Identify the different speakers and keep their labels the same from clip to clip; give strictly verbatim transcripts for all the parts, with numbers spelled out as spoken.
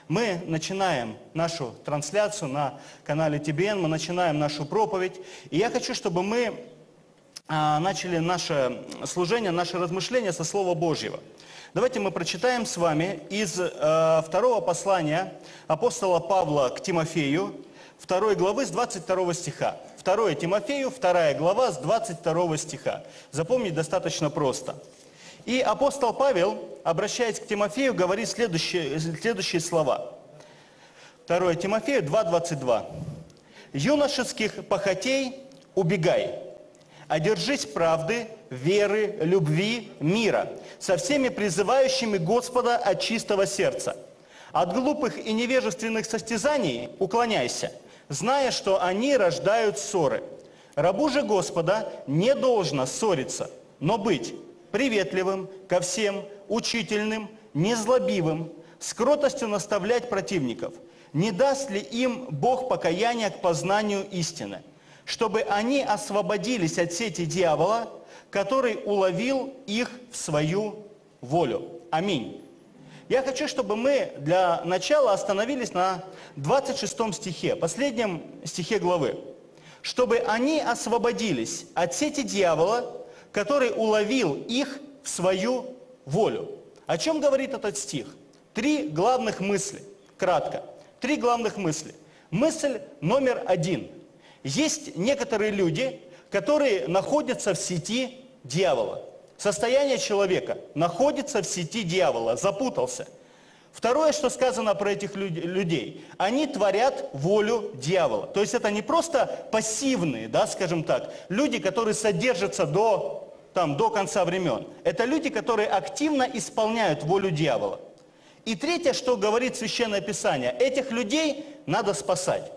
Speaker 1: Мы начинаем нашу трансляцию на канале Ти Би Эн, мы начинаем нашу проповедь. И я хочу, чтобы мы а, начали наше служение, наше размышление со Слова Божьего. Давайте мы прочитаем с вами из э, второго послания апостола Павла к Тимофею, второй главы с двадцать второго стиха. второе Тимофею, вторая глава с двадцать второго стиха. Запомнить достаточно просто. И апостол Павел, обращаясь к Тимофею, говорит следующие, следующие слова. второе Тимофею два двадцать два. «Юношеских похотей убегай, одержись правды, веры, любви, мира, со всеми призывающими Господа от чистого сердца. От глупых и невежественных состязаний уклоняйся, зная, что они рождают ссоры. Рабу же Господа не должно ссориться, но быть приветливым ко всем, учительным, незлобивым, с кротостью наставлять противников. Не даст ли им Бог покаяния к познанию истины, чтобы они освободились от сети дьявола, который уловил их в свою волю». Аминь. Я хочу, чтобы мы для начала остановились на двадцать шестом стихе, последнем стихе главы. «Чтобы они освободились от сети дьявола, который уловил их в свою волю». О чем говорит этот стих? Три главных мысли, кратко. Три главных мысли. Мысль номер один. Есть некоторые люди, которые находятся в сети дьявола. Состояние человека находится в сети дьявола, запутался. Второе, что сказано про этих людей, они творят волю дьявола. То есть это не просто пассивные, да, скажем так, люди, которые содержатся до, там, до конца времен. Это люди, которые активно исполняют волю дьявола. И третье, что говорит Священное Писание, этих людей надо спасать.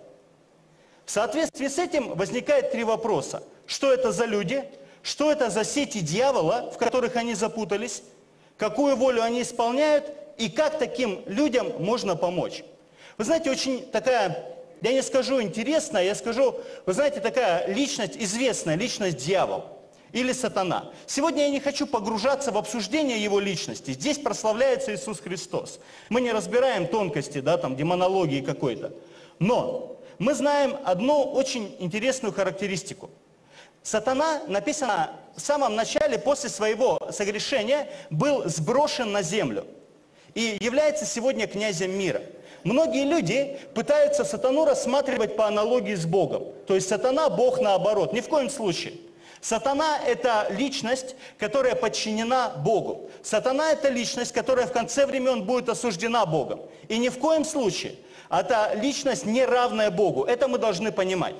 Speaker 1: В соответствии с этим возникает три вопроса. Что это за люди? Что это за сети дьявола, в которых они запутались? Какую волю они исполняют? И как таким людям можно помочь? Вы знаете, очень такая, я не скажу интересная, я скажу, вы знаете, такая личность, известная личность дьявол или сатана. Сегодня я не хочу погружаться в обсуждение его личности. Здесь прославляется Иисус Христос. Мы не разбираем тонкости, да, там, демонологии какой-то. Но мы знаем одну очень интересную характеристику. Сатана, написано в самом начале, после своего согрешения, был сброшен на землю и является сегодня князем мира. Многие люди пытаются сатану рассматривать по аналогии с Богом. То есть сатана – Бог наоборот. Ни в коем случае. Сатана – это личность, которая подчинена Богу. Сатана – это личность, которая в конце времен будет осуждена Богом. И ни в коем случае это личность, не равная Богу. Это мы должны понимать.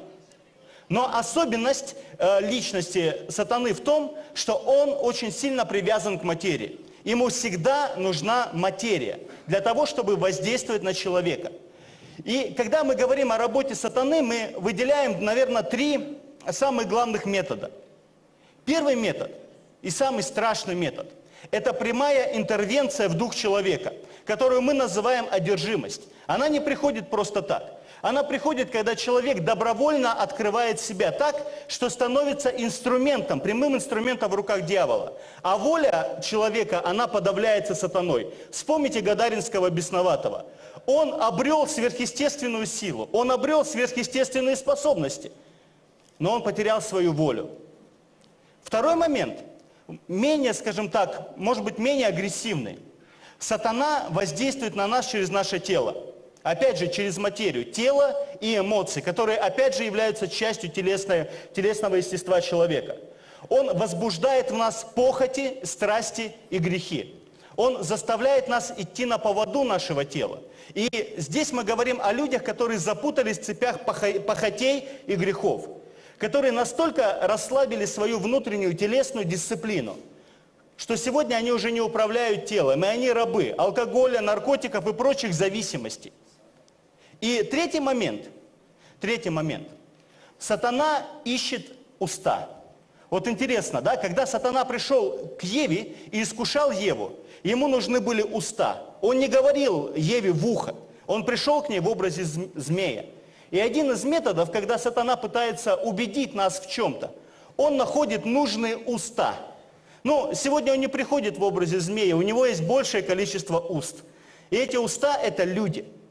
Speaker 1: Но особенность э, личности сатаны в том, что он очень сильно привязан к материи. Ему всегда нужна материя для того, чтобы воздействовать на человека. И когда мы говорим о работе сатаны, мы выделяем, наверное, три самых главных метода. Первый метод и самый страшный метод – это прямая интервенция в дух человека, которую мы называем одержимость. Она не приходит просто так. Она приходит, когда человек добровольно открывает себя так, что становится инструментом, прямым инструментом в руках дьявола. А воля человека, она подавляется сатаной. Вспомните Гадаринского бесноватого. Он обрел сверхъестественную силу, он обрел сверхъестественные способности, но он потерял свою волю. Второй момент, менее, скажем так, может быть, менее агрессивный. Сатана воздействует на нас через наше тело. Опять же, через материю, тело и эмоции, которые, опять же, являются частью телесной, телесного естества человека. Он возбуждает в нас похоти, страсти и грехи. Он заставляет нас идти на поводу нашего тела. И здесь мы говорим о людях, которые запутались в цепях похотей и грехов, которые настолько расслабили свою внутреннюю телесную дисциплину, что сегодня они уже не управляют телом, и они рабы алкоголя, наркотиков и прочих зависимостей. И третий момент, третий момент. Сатана ищет уста. Вот интересно, да, когда сатана пришел к Еве и искушал Еву, ему нужны были уста. Он не говорил Еве в ухо, он пришел к ней в образе змея. И один из методов, когда сатана пытается убедить нас в чем-то, он находит нужные уста. Ну, сегодня он не приходит в образе змея, у него есть большее количество уст. И эти уста – это люди.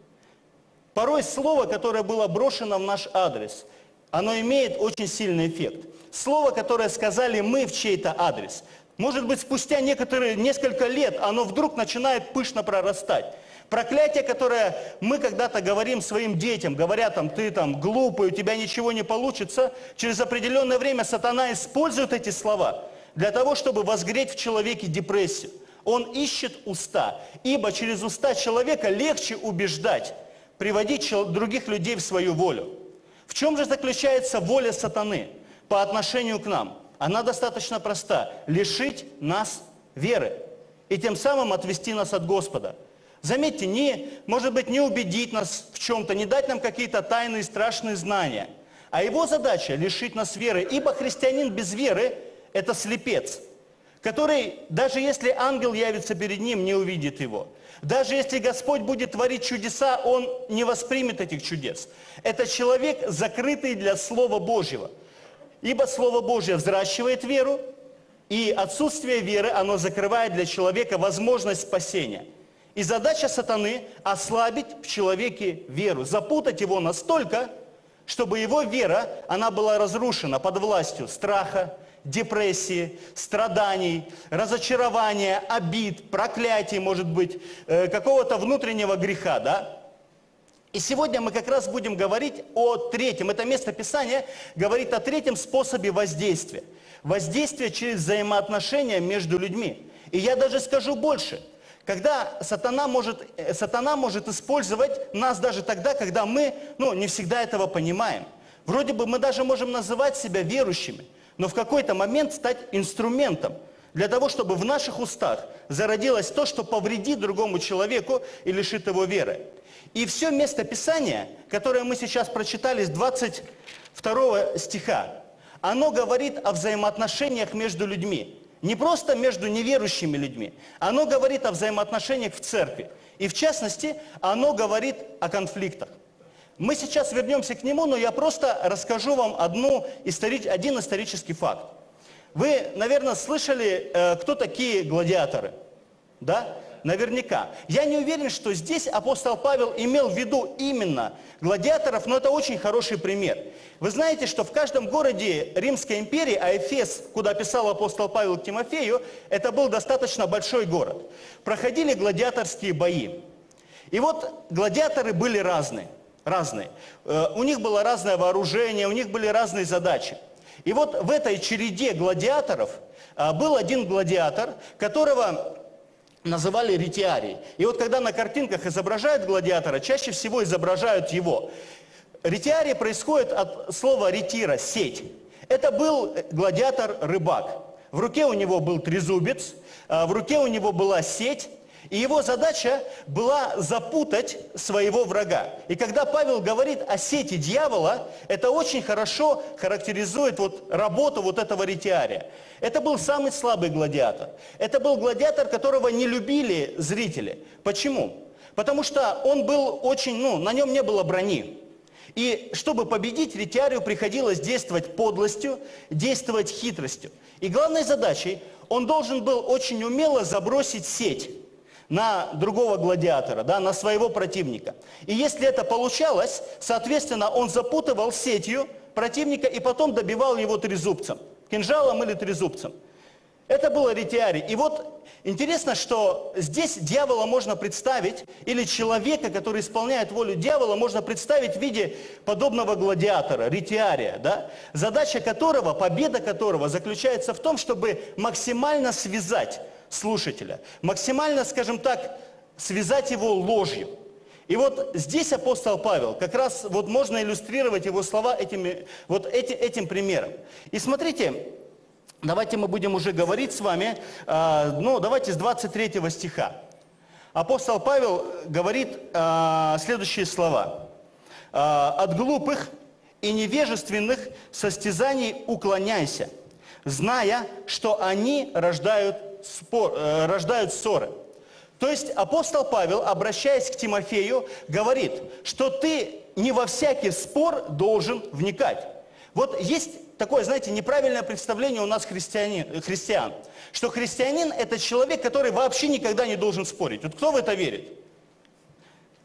Speaker 1: Порой слово, которое было брошено в наш адрес, оно имеет очень сильный эффект. Слово, которое сказали мы в чей-то адрес, может быть, спустя некоторые, несколько лет оно вдруг начинает пышно прорастать. Проклятие, которое мы когда-то говорим своим детям, говоря там, ты там глупый, у тебя ничего не получится, через определенное время сатана использует эти слова для того, чтобы возгреть в человеке депрессию. Он ищет уста, ибо через уста человека легче убеждать, приводить других людей в свою волю. В чем же заключается воля сатаны по отношению к нам? Она достаточно проста – лишить нас веры и тем самым отвести нас от Господа. Заметьте, не, может быть, не убедить нас в чем-то, не дать нам какие-то тайные страшные знания, а его задача – лишить нас веры, ибо христианин без веры – это слепец, который, даже если ангел явится перед ним, не увидит его. Даже если Господь будет творить чудеса, он не воспримет этих чудес. Это человек, закрытый для Слова Божьего. Ибо Слово Божье взращивает веру, и отсутствие веры, оно закрывает для человека возможность спасения. И задача сатаны – ослабить в человеке веру, запутать его настолько, чтобы его вера, она была разрушена под властью страха, депрессии, страданий, разочарования, обид, проклятий, может быть, э, какого-то внутреннего греха, да? И сегодня мы как раз будем говорить о третьем. Это место Писания говорит о третьем способе воздействия. Воздействие через взаимоотношения между людьми. И я даже скажу больше. Когда сатана может, сатана может использовать нас даже тогда, когда мы, ну, не всегда этого понимаем. Вроде бы мы даже можем называть себя верующими, но в какой-то момент стать инструментом для того, чтобы в наших устах зародилось то, что повредит другому человеку и лишит его веры. И все место Писания, которое мы сейчас прочитали с двадцать второго стиха, оно говорит о взаимоотношениях между людьми. Не просто между неверующими людьми. Оно говорит о взаимоотношениях в церкви. И в частности, оно говорит о конфликтах. Мы сейчас вернемся к нему, но я просто расскажу вам одну, один исторический факт. Вы, наверное, слышали, кто такие гладиаторы? Да? Наверняка. Я не уверен, что здесь апостол Павел имел в виду именно гладиаторов, но это очень хороший пример. Вы знаете, что в каждом городе Римской империи, а Эфес, куда писал апостол Павел к Тимофею, это был достаточно большой город, проходили гладиаторские бои. И вот гладиаторы были разные. разные. У них было разное вооружение, у них были разные задачи. И вот в этой череде гладиаторов был один гладиатор, которого называли ретиарий. И вот когда на картинках изображают гладиатора, чаще всего изображают его. Ретиарий происходит от слова ретира – сеть. Это был гладиатор-рыбак. В руке у него был трезубец, в руке у него была сеть, и его задача была запутать своего врага. И когда Павел говорит о сети дьявола, это очень хорошо характеризует вот работу вот этого ретиария. Это был самый слабый гладиатор. Это был гладиатор, которого не любили зрители. Почему? Потому что он был очень, ну, на нем не было брони. И чтобы победить, ретиарию приходилось действовать подлостью, действовать хитростью. И главной задачей он должен был очень умело забросить сеть на другого гладиатора, да, на своего противника. И если это получалось, соответственно, он запутывал сетью противника и потом добивал его трезубцем, кинжалом или трезубцем. Это было ретиарий. И вот интересно, что здесь дьявола можно представить, или человека, который исполняет волю дьявола, можно представить в виде подобного гладиатора, ретиария, да, задача которого, победа которого заключается в том, чтобы максимально связать слушателя, максимально, скажем так, связать его ложью. И вот здесь апостол Павел, как раз вот можно иллюстрировать его слова этими, вот эти, этим примером. И смотрите, давайте мы будем уже говорить с вами, э, ну давайте с двадцать третьего стиха. Апостол Павел говорит э, следующие слова. Э, «От глупых и невежественных состязаний уклоняйся, зная, что они рождают Спор, э, рождают ссоры». То есть апостол Павел, обращаясь к Тимофею, говорит, что ты не во всякий спор должен вникать. Вот есть такое, знаете, неправильное представление у нас христиан, что христианин – это человек, который вообще никогда не должен спорить. Вот кто в это верит?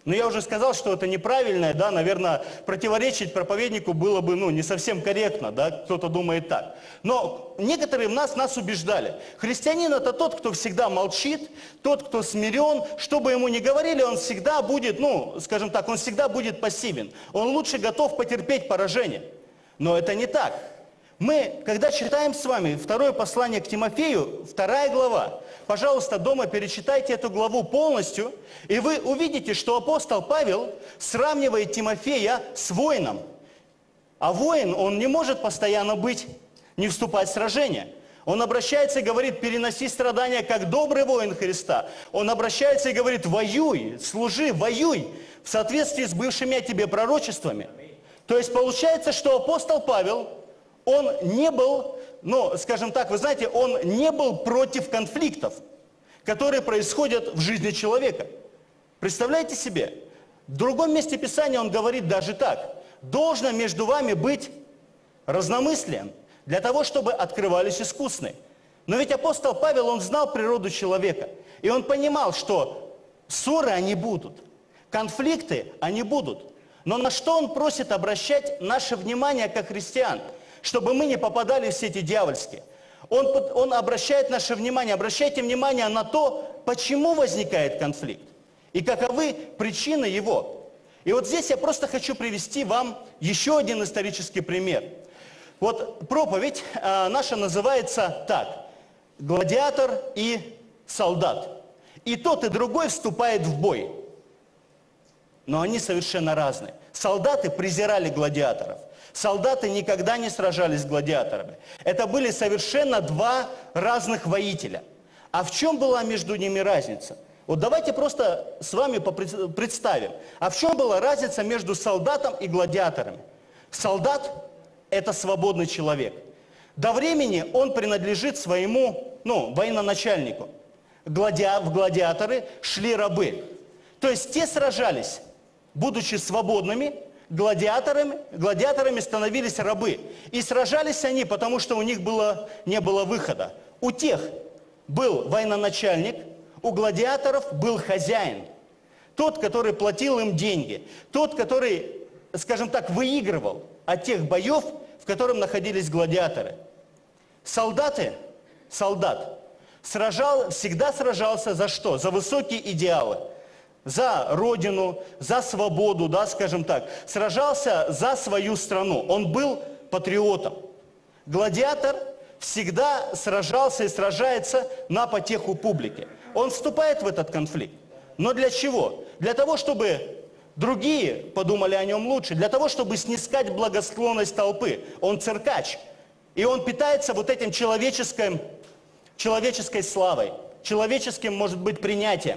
Speaker 1: Но я уже сказал, что это неправильное, да, наверное, противоречить проповеднику было бы, ну, не совсем корректно, да, кто-то думает так. Но некоторые в нас, нас убеждали. Христианин – это тот, кто всегда молчит, тот, кто смирен, что бы ему ни говорили, он всегда будет, ну, скажем так, он всегда будет пассивен. Он лучше готов потерпеть поражение. Но это не так. Мы, когда читаем с вами второе послание к Тимофею, вторая глава, пожалуйста, дома перечитайте эту главу полностью, и вы увидите, что апостол Павел сравнивает Тимофея с воином. А воин, он не может постоянно быть, не вступать в сражение. Он обращается и говорит: переноси страдания, как добрый воин Христа. Он обращается и говорит: воюй, служи, воюй, в соответствии с бывшими о тебе пророчествами. То есть получается, что апостол Павел, он не был, ну, скажем так, вы знаете, он не был против конфликтов, которые происходят в жизни человека. Представляете себе? В другом месте Писания он говорит даже так: должно между вами быть разномыслием, для того, чтобы открывались искусны. Но ведь апостол Павел, он знал природу человека, и он понимал, что ссоры, они будут, конфликты, они будут. Но на что он просит обращать наше внимание как христиан? Чтобы мы не попадали в сети дьявольские. Он, он обращает наше внимание, обращайте внимание на то, почему возникает конфликт и каковы причины его. И вот здесь я просто хочу привести вам еще один исторический пример. Вот проповедь а, наша называется так: «Гладиатор и солдат». И тот, и другой вступает в бой. Но они совершенно разные. Солдаты презирали гладиаторов. Солдаты никогда не сражались с гладиаторами. Это были совершенно два разных воителя. А в чем была между ними разница? Вот давайте просто с вами представим. А в чем была разница между солдатом и гладиаторами? Солдат – это свободный человек. До времени он принадлежит своему, ну, военачальнику. Гладиа... В гладиаторы шли рабы. То есть те сражались, будучи свободными. Гладиаторами, гладиаторами становились рабы. И сражались они, потому что у них было, не было выхода. У тех был военачальник, у гладиаторов был хозяин. Тот, который платил им деньги. Тот, который, скажем так, выигрывал от тех боев, в которых находились гладиаторы. Солдаты, солдат, сражал, всегда сражался за что? За высокие идеалы. За родину, за свободу, да, скажем так. Сражался за свою страну. Он был патриотом. Гладиатор всегда сражался и сражается на потеху публики. Он вступает в этот конфликт. Но для чего? Для того, чтобы другие подумали о нем лучше. Для того, чтобы снискать благосклонность толпы. Он циркач. И он питается вот этим человеческим, человеческой славой. Человеческим, может быть, принятием.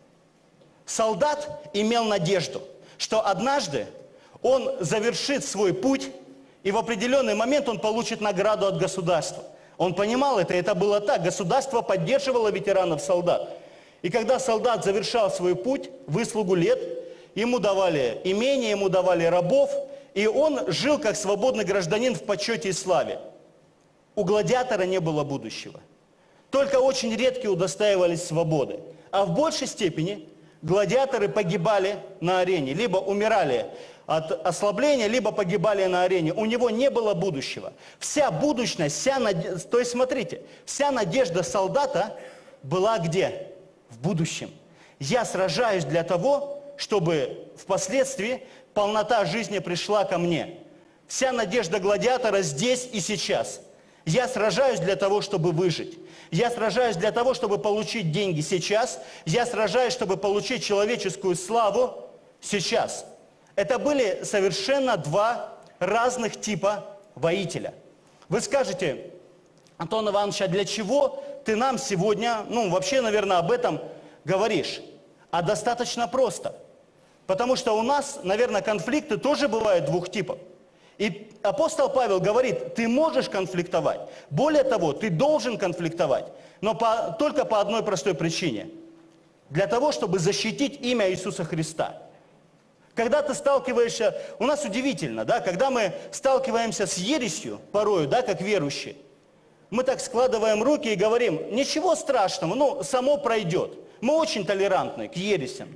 Speaker 1: Солдат имел надежду, что однажды он завершит свой путь, и в определенный момент он получит награду от государства. Он понимал это, это было так. Государство поддерживало ветеранов-солдат. И когда солдат завершал свой путь, выслугу лет, ему давали имение, ему давали рабов, и он жил как свободный гражданин в почете и славе. У гладиатора не было будущего. Только очень редкие удостаивались свободы. А в большей степени гладиаторы погибали на арене, либо умирали от ослабления, либо погибали на арене. У него не было будущего. Вся будущность, вся надежда, то есть смотрите, вся надежда солдата была где? В будущем. Я сражаюсь для того, чтобы впоследствии полнота жизни пришла ко мне. Вся надежда гладиатора здесь и сейчас. Я сражаюсь для того, чтобы выжить. Я сражаюсь для того, чтобы получить деньги сейчас. Я сражаюсь, чтобы получить человеческую славу сейчас. Это были совершенно два разных типа воителя. Вы скажете: Антон Иванович, а для чего ты нам сегодня, ну вообще, наверное, об этом говоришь? А достаточно просто. Потому что у нас, наверное, конфликты тоже бывают двух типов. И апостол Павел говорит: ты можешь конфликтовать. Более того, ты должен конфликтовать. Но по, только по одной простой причине. Для того, чтобы защитить имя Иисуса Христа. Когда ты сталкиваешься, у нас удивительно, да, когда мы сталкиваемся с ересью, порою, да, как верующие, мы так складываем руки и говорим: ничего страшного, ну, само пройдет. Мы очень толерантны к ересям, да.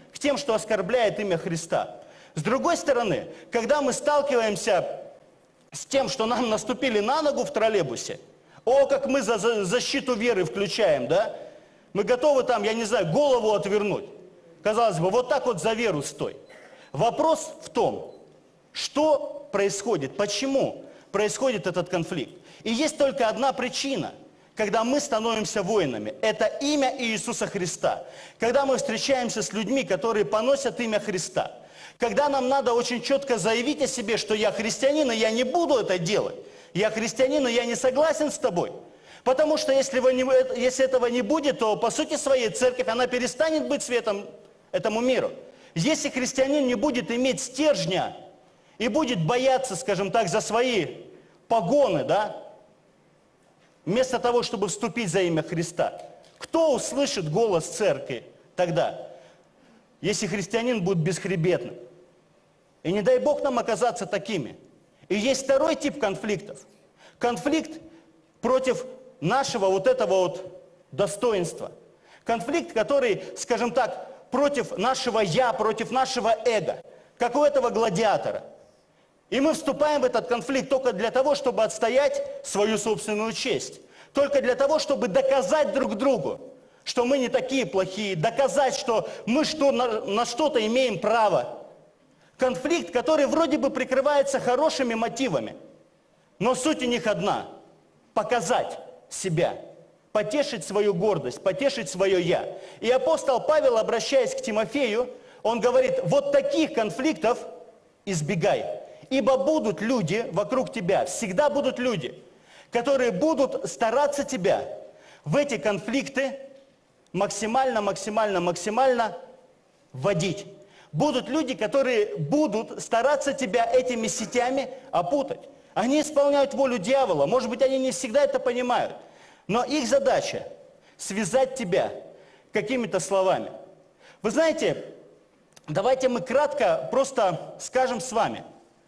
Speaker 1: к тем, что оскорбляет имя Христа. С другой стороны, когда мы сталкиваемся с тем, что нам наступили на ногу в троллейбусе, о, как мы за, за защиту веры включаем, да? Мы готовы там, я не знаю, голову отвернуть. Казалось бы, вот так вот за веру стой. Вопрос в том, что происходит, почему происходит этот конфликт. И есть только одна причина, когда мы становимся воинами. Это имя Иисуса Христа. Когда мы встречаемся с людьми, которые поносят имя Христа. Когда нам надо очень четко заявить о себе, что я христианин, и я не буду это делать. Я христианин, и я не согласен с тобой. Потому что если, вы не, если этого не будет, то по сути своей церковь, она перестанет быть светом этому миру. Если христианин не будет иметь стержня и будет бояться, скажем так, за свои погоны, да, вместо того, чтобы вступить за имя Христа, кто услышит голос церкви тогда, если христианин будет бесхребетным? И не дай Бог нам оказаться такими. И есть второй тип конфликтов. Конфликт против нашего вот этого вот достоинства. Конфликт, который, скажем так, против нашего «я», против нашего эго, как у этого гладиатора. И мы вступаем в этот конфликт только для того, чтобы отстоять свою собственную честь. Только для того, чтобы доказать друг другу, что мы не такие плохие, доказать, что мы что, на, на что-то имеем право. Конфликт, который вроде бы прикрывается хорошими мотивами, но суть у них одна – показать себя, потешить свою гордость, потешить свое «я». И апостол Павел, обращаясь к Тимофею, он говорит, вот таких конфликтов избегай, ибо будут люди вокруг тебя, всегда будут люди, которые будут стараться тебя в эти конфликты максимально, максимально, максимально вводить. Будут люди, которые будут стараться тебя этими сетями опутать. Они исполняют волю дьявола. Может быть, они не всегда это понимают. Но их задача – связать тебя какими-то словами. Вы знаете, давайте мы кратко просто скажем с вами,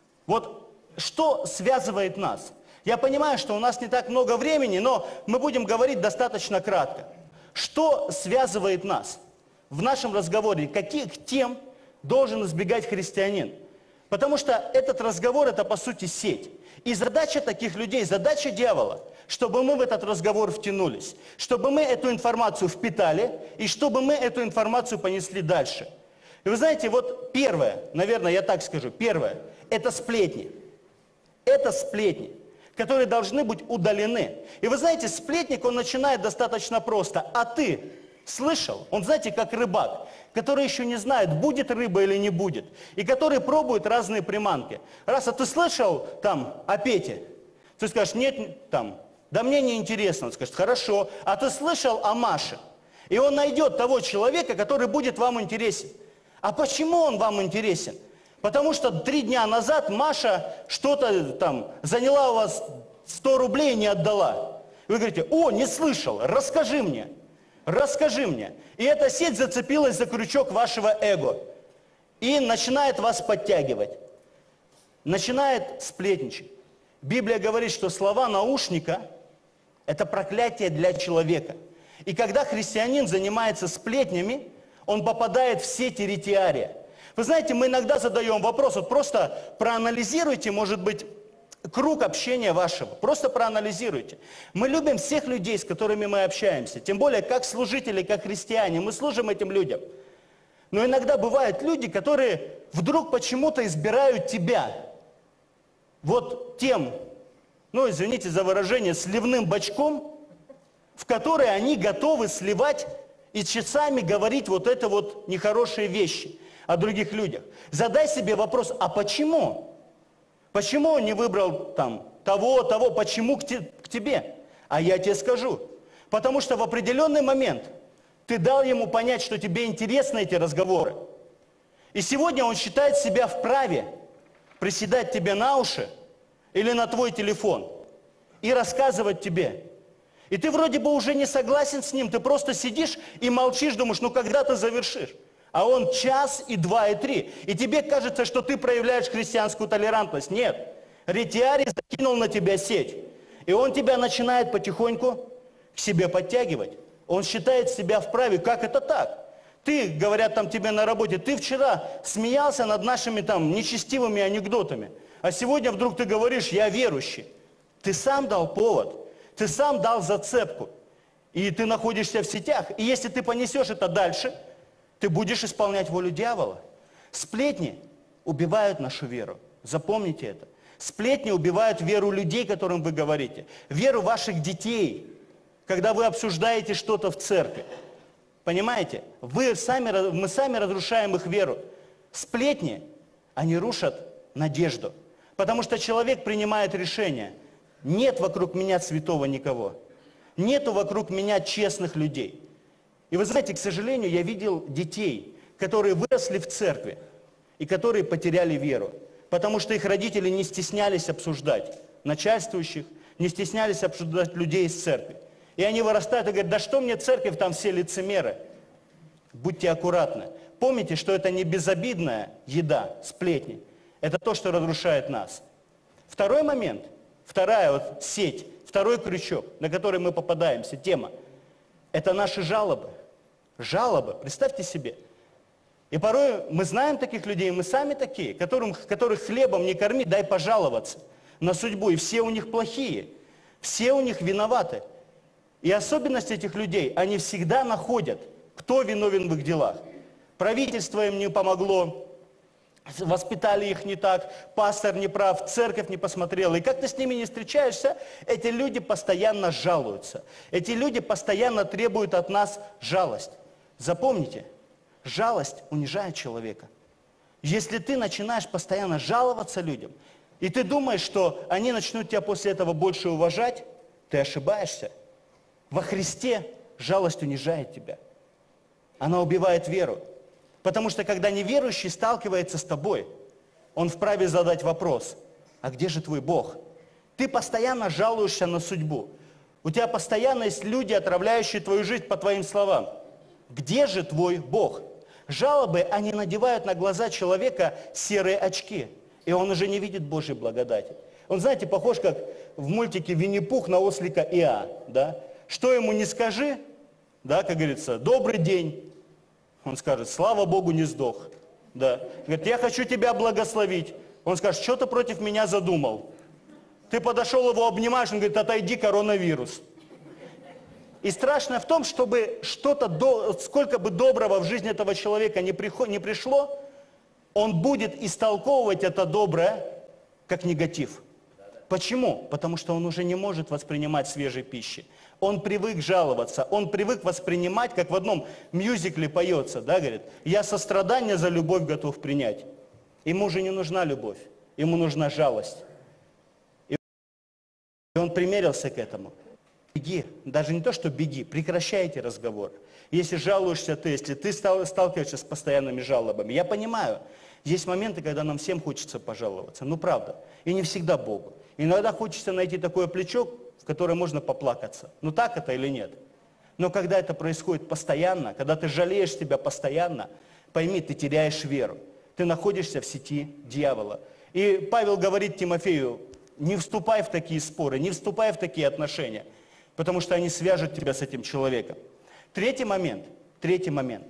Speaker 1: вот что связывает нас. Я понимаю, что у нас не так много времени, но мы будем говорить достаточно кратко. Что связывает нас в нашем разговоре? Каких тем должен избегать христианин? Потому что этот разговор – это, по сути, сеть. И задача таких людей, задача дьявола, чтобы мы в этот разговор втянулись, чтобы мы эту информацию впитали, и чтобы мы эту информацию понесли дальше. И вы знаете, вот первое, наверное, я так скажу, первое – это сплетни. Это сплетни, которые должны быть удалены. И вы знаете, сплетник, он начинает достаточно просто. А ты слышал? Он, знаете, как рыбак, который еще не знает, будет рыба или не будет. И который пробует разные приманки. Раз, а ты слышал там о Пете? Ты скажешь, нет, там, да мне не интересно. Он скажет, хорошо. А ты слышал о Маше? И он найдет того человека, который будет вам интересен. А почему он вам интересен? Потому что три дня назад Маша что-то там заняла у вас сто рублей и не отдала. Вы говорите, о, не слышал, расскажи мне. Расскажи мне. И эта сеть зацепилась за крючок вашего эго. И начинает вас подтягивать. Начинает сплетничать. Библия говорит, что слова наушника – это проклятие для человека. И когда христианин занимается сплетнями, он попадает в сеть еретиария. Вы знаете, мы иногда задаем вопрос, вот просто проанализируйте, может быть, круг общения вашего. Просто проанализируйте. Мы любим всех людей, с которыми мы общаемся. Тем более, как служители, как христиане. Мы служим этим людям. Но иногда бывают люди, которые вдруг почему-то избирают тебя. Вот тем, ну, извините за выражение, сливным бачком, в который они готовы сливать и часами говорить вот это вот нехорошие вещи о других людях. Задай себе вопрос, а почему? Почему он не выбрал там того, того, почему к, те, к тебе? А я тебе скажу. Потому что в определенный момент ты дал ему понять, что тебе интересны эти разговоры. И сегодня он считает себя вправе приседать тебе на уши или на твой телефон и рассказывать тебе. И ты вроде бы уже не согласен с ним, ты просто сидишь и молчишь, думаешь, ну когда ты завершишь? А он час, и два, и три. И тебе кажется, что ты проявляешь христианскую толерантность. Нет. Ретиарий закинул на тебя сеть. И он тебя начинает потихоньку к себе подтягивать. Он считает себя вправе. Как это так? Ты, говорят там тебе на работе, ты вчера смеялся над нашими там нечестивыми анекдотами, а сегодня вдруг ты говоришь, я верующий. Ты сам дал повод, ты сам дал зацепку, и ты находишься в сетях. И если ты понесешь это дальше, ты будешь исполнять волю дьявола. Сплетни убивают нашу веру. Запомните это. Сплетни убивают веру людей, которым вы говорите. Веру ваших детей, когда вы обсуждаете что-то в церкви. Понимаете? Вы сами, мы сами разрушаем их веру. Сплетни, они рушат надежду. Потому что человек принимает решение. Нет вокруг меня святого никого. Нету вокруг меня честных людей. И вы знаете, к сожалению, я видел детей, которые выросли в церкви и которые потеряли веру. Потому что их родители не стеснялись обсуждать начальствующих, не стеснялись обсуждать людей из церкви. И они вырастают и говорят, да что мне церковь, там все лицемеры. Будьте аккуратны. Помните, что это не безобидная еда, сплетни. Это то, что разрушает нас. Второй момент, вторая вот сеть, второй крючок, на который мы попадаемся, тема, это наши жалобы. Жалобы, представьте себе. И порой мы знаем таких людей, мы сами такие, которым, которых хлебом не корми, дай пожаловаться на судьбу. И все у них плохие, все у них виноваты. И особенность этих людей, они всегда находят, кто виновен в их делах. Правительство им не помогло, воспитали их не так, пастор не прав, церковь не посмотрела. И как ты с ними не встречаешься, эти люди постоянно жалуются. Эти люди постоянно требуют от нас жалость. Запомните, жалость унижает человека. Если ты начинаешь постоянно жаловаться людям, и ты думаешь, что они начнут тебя после этого больше уважать, ты ошибаешься. Во Христе жалость унижает тебя. Она убивает веру. Потому что когда неверующий сталкивается с тобой, он вправе задать вопрос, а где же твой Бог? Ты постоянно жалуешься на судьбу. У тебя постоянно есть люди, отравляющие твою жизнь по твоим словам. Где же твой Бог? Жалобы, они надевают на глаза человека серые очки, и он уже не видит Божьей благодати. Он, знаете, похож как в мультике «Винни-Пух» на ослика Иа, да? Что ему не скажи, да, как говорится, добрый день. Он скажет, слава Богу, не сдох. Да. Говорит, я хочу тебя благословить. Он скажет, что ты против меня задумал? Ты подошел, его обнимаешь, он говорит, отойди, коронавирус. И страшно в том, чтобы что-то, до, сколько бы доброго в жизнь этого человека не, приход, не пришло, он будет истолковывать это доброе как негатив. Почему? Потому что он уже не может воспринимать свежей пищи. Он привык жаловаться, он привык воспринимать, как в одном мюзикле поется, да, говорит, я сострадание за любовь готов принять. Ему уже не нужна любовь, ему нужна жалость. И он примерился к этому. Беги, даже не то, что беги, прекращайте разговор. Если жалуешься ты, если ты сталкиваешься с постоянными жалобами, я понимаю, есть моменты, когда нам всем хочется пожаловаться, ну правда, и не всегда Богу. Иногда хочется найти такое плечо, в которое можно поплакаться. Ну так это или нет? Но когда это происходит постоянно, когда ты жалеешь себя постоянно, пойми, ты теряешь веру. Ты находишься в сети дьявола. И Павел говорит Тимофею, не вступай в такие споры, не вступай в такие отношения, потому что они свяжут тебя с этим человеком. Третий момент, третий момент,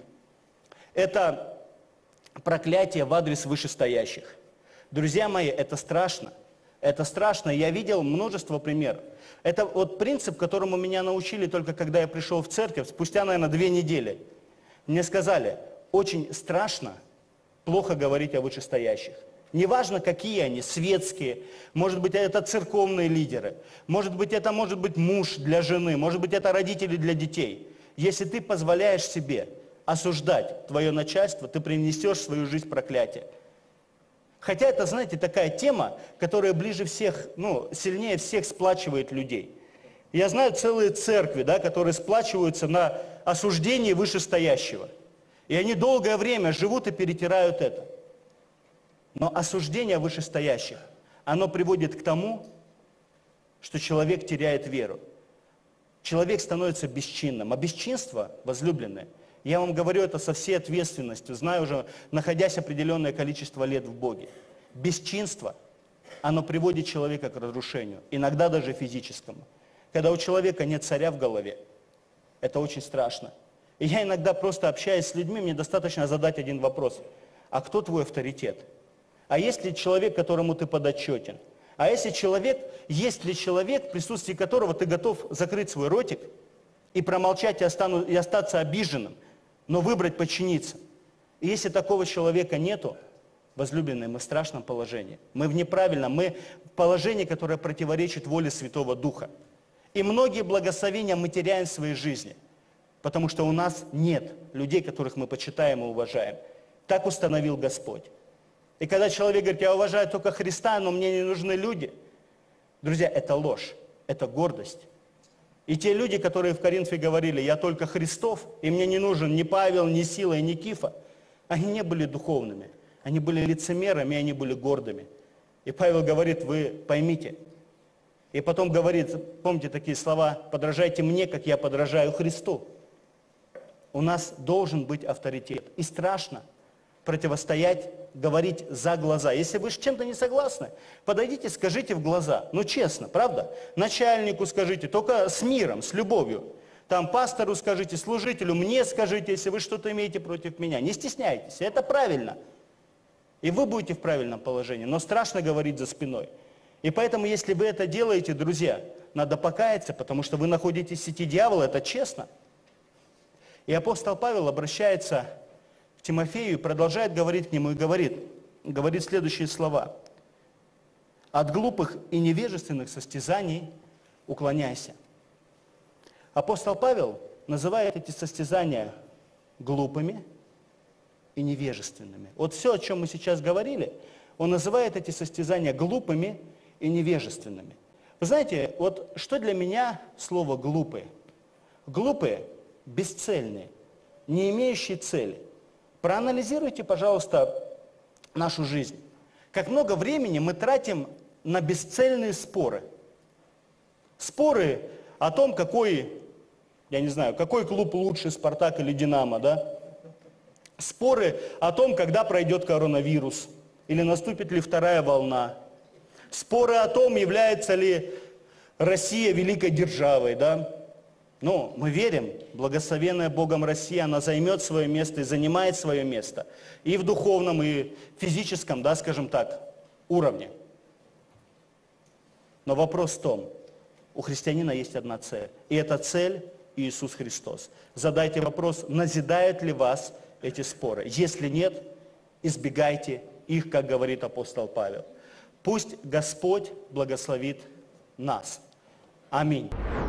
Speaker 1: это проклятие в адрес вышестоящих. Друзья мои, это страшно. Это страшно. Я видел множество примеров. Это вот принцип, которому меня научили только когда я пришел в церковь, спустя, наверное, две недели. Мне сказали, очень страшно плохо говорить о вышестоящих. Неважно, какие они, светские, может быть, это церковные лидеры, может быть, это может быть муж для жены, может быть, это родители для детей. Если ты позволяешь себе осуждать твое начальство, ты принесешь в свою жизнь проклятие. Хотя это, знаете, такая тема, которая ближе всех, ну, сильнее всех сплачивает людей. Я знаю целые церкви, да, которые сплачиваются на осуждении вышестоящего. И они долгое время живут и перетирают это. Но осуждение вышестоящих, оно приводит к тому, что человек теряет веру. Человек становится бесчинным. А бесчинство, возлюбленное, я вам говорю это со всей ответственностью, знаю уже, находясь определенное количество лет в Боге. Бесчинство, оно приводит человека к разрушению, иногда даже физическому. Когда у человека нет царя в голове, это очень страшно. И я иногда просто общаясь с людьми, мне достаточно задать один вопрос. А кто твой авторитет? А есть ли человек, которому ты подотчетен? А если человек, есть ли человек, в присутствии которого ты готов закрыть свой ротик и промолчать и, остану, и остаться обиженным, но выбрать подчиниться? И если такого человека нету, возлюбленные, мы в страшном положении. Мы в неправильном, мы в положении, которое противоречит воле Святого Духа. И многие благословения мы теряем в своей жизни, потому что у нас нет людей, которых мы почитаем и уважаем. Так установил Господь. И когда человек говорит, я уважаю только Христа, но мне не нужны люди. Друзья, это ложь, это гордость. И те люди, которые в Коринфе говорили, я только Христов, и мне не нужен ни Павел, ни Сила, ни Кифа, они не были духовными. Они были лицемерами, и они были гордыми. И Павел говорит, вы поймите. И потом говорит, помните такие слова, подражайте мне, как я подражаю Христу. У нас должен быть авторитет. И страшно противостоять, говорить за глаза. Если вы с чем-то не согласны, подойдите, скажите в глаза. Ну честно, правда? Начальнику скажите, только с миром, с любовью. Там пастору скажите, служителю, мне скажите, если вы что-то имеете против меня. Не стесняйтесь, это правильно. И вы будете в правильном положении, но страшно говорить за спиной. И поэтому, если вы это делаете, друзья, надо покаяться, потому что вы находитесь в сети дьявола, это честно. И апостол Павел обращается к Тимофею и продолжает говорить к нему, и говорит, говорит следующие слова. «От глупых и невежественных состязаний уклоняйся». Апостол Павел называет эти состязания глупыми и невежественными. Вот все, о чем мы сейчас говорили, он называет эти состязания глупыми и невежественными. Вы знаете, вот что для меня слово «глупые»? Глупые, бесцельные, не имеющие цели. Проанализируйте, пожалуйста, нашу жизнь. Как много времени мы тратим на бесцельные споры. Споры о том, какой, я не знаю, какой клуб лучше, Спартак или Динамо, да? Споры о том, когда пройдет коронавирус, или наступит ли вторая волна. Споры о том, является ли Россия великой державой, да? Но мы верим, благословенная Богом Россия, она займет свое место и занимает свое место. И в духовном, и физическом, да, скажем так, уровне. Но вопрос в том, у христианина есть одна цель. И эта цель – Иисус Христос. Задайте вопрос, назидают ли вас эти споры. Если нет, избегайте их, как говорит апостол Павел. Пусть Господь благословит нас. Аминь.